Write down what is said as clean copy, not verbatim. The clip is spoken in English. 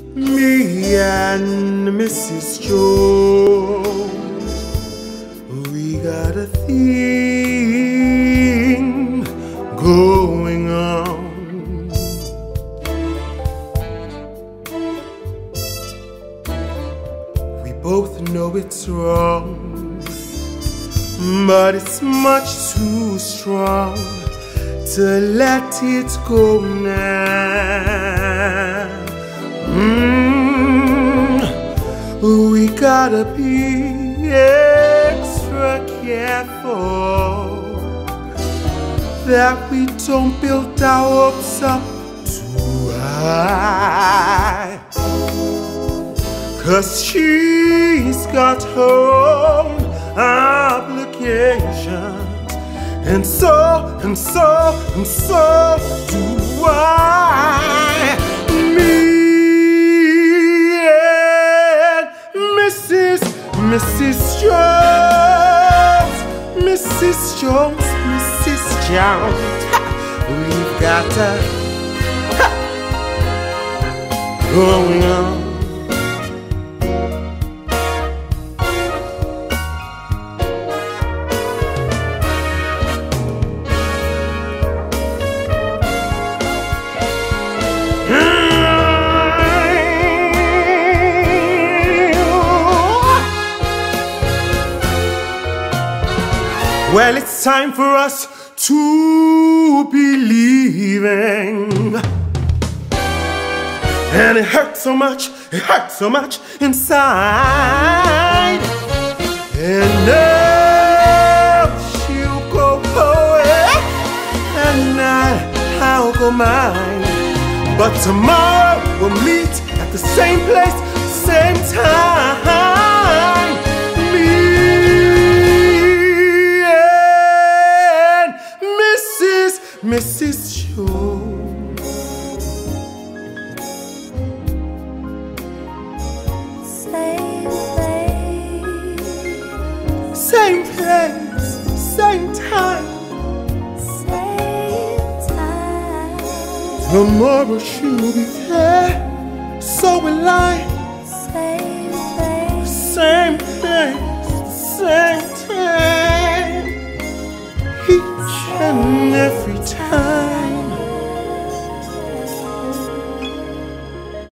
Me and Mrs. Jones, we got a thing going on. We both know it's wrong, but it's much too strong to let it go now. We gotta be extra careful that we don't build our hopes up too high, 'cause she's got her own obligations, and so do I. Mrs. Jones, Mrs. Jones, Mrs. Jones, we've got to going on. Well, it's time for us to be leaving. And it hurts so much inside. And now she'll go away, and I'll go mine. But tomorrow we'll meet at the same place, same time. Mrs. Jones. Same place, same time. Tomorrow she'll be there, so will I.